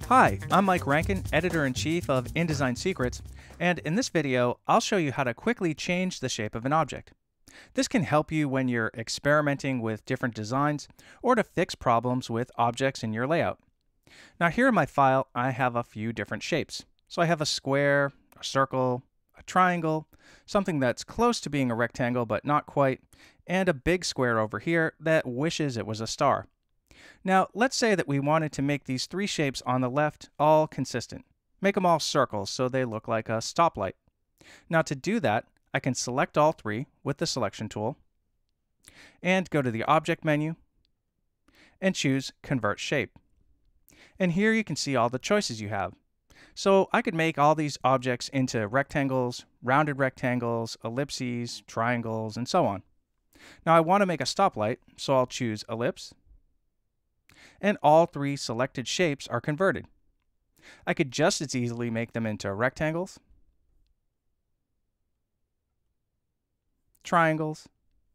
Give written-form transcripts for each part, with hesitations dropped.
Hi, I'm Mike Rankin, Editor-in-Chief of InDesign Secrets, and in this video, I'll show you how to quickly change the shape of an object. This can help you when you're experimenting with different designs or to fix problems with objects in your layout. Now here in my file, I have a few different shapes. So I have a square, a circle, a triangle, something that's close to being a rectangle but not quite, and a big square over here that wishes it was a star. Now, let's say that we wanted to make these three shapes on the left all consistent. Make them all circles so they look like a stoplight. Now to do that, I can select all three with the selection tool and go to the Object menu and choose Convert Shape. And here you can see all the choices you have. So I could make all these objects into rectangles, rounded rectangles, ellipses, triangles, and so on. Now I want to make a stoplight, so I'll choose Ellipse. And all three selected shapes are converted. I could just as easily make them into rectangles, triangles,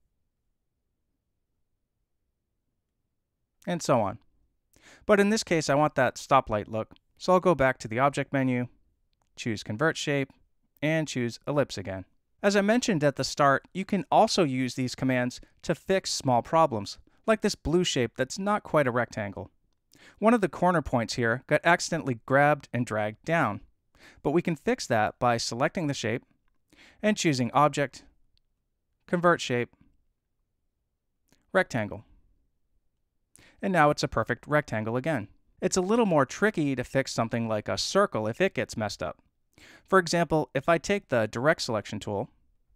and so on. But in this case, I want that stoplight look, so I'll go back to the Object menu, choose Convert Shape, and choose Ellipse again. As I mentioned at the start, you can also use these commands to fix small problems, like this blue shape that's not quite a rectangle. One of the corner points here got accidentally grabbed and dragged down, but we can fix that by selecting the shape and choosing Object, Convert Shape, Rectangle. And now it's a perfect rectangle again. It's a little more tricky to fix something like a circle if it gets messed up. For example, if I take the Direct Selection tool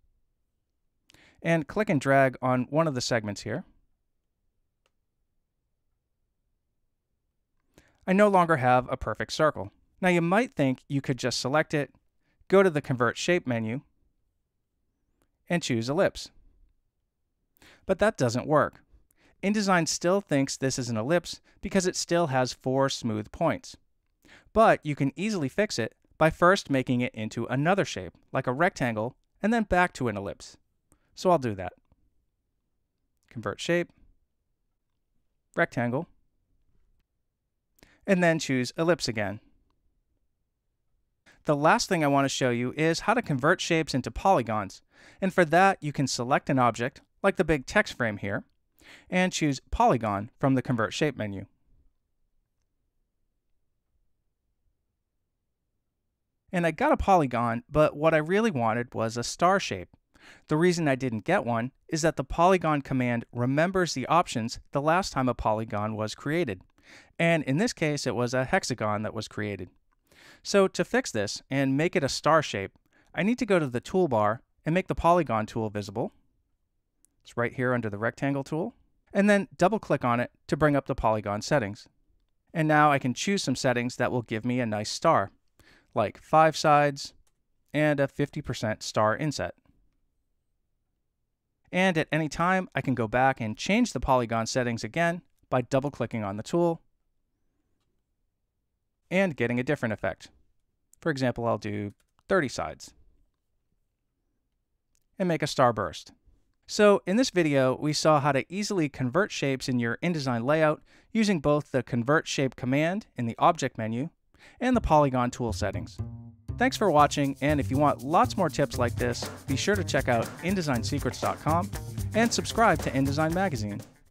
and click and drag on one of the segments here, I no longer have a perfect circle. Now you might think you could just select it, go to the Convert Shape menu, and choose Ellipse. But that doesn't work. InDesign still thinks this is an ellipse because it still has 4 smooth points. But you can easily fix it by first making it into another shape, like a rectangle, and then back to an ellipse. So I'll do that. Convert Shape, Rectangle, and then choose Ellipse again. The last thing I want to show you is how to convert shapes into polygons, and for that you can select an object, like the big text frame here, and choose Polygon from the Convert Shape menu. And I got a polygon, but what I really wanted was a star shape. The reason I didn't get one is that the Polygon command remembers the options the last time a polygon was created. And in this case, it was a hexagon that was created. So to fix this and make it a star shape, I need to go to the toolbar and make the Polygon tool visible. It's right here under the Rectangle tool. And then double-click on it to bring up the Polygon settings. And now I can choose some settings that will give me a nice star, like 5 sides and a 50% star inset. And at any time, I can go back and change the Polygon settings again by double-clicking on the tool and getting a different effect. For example, I'll do 30 sides and make a starburst. So in this video, we saw how to easily convert shapes in your InDesign layout using both the Convert Shape command in the Object menu and the Polygon tool settings. Thanks for watching, and if you want lots more tips like this, be sure to check out InDesignSecrets.com and subscribe to InDesign Magazine.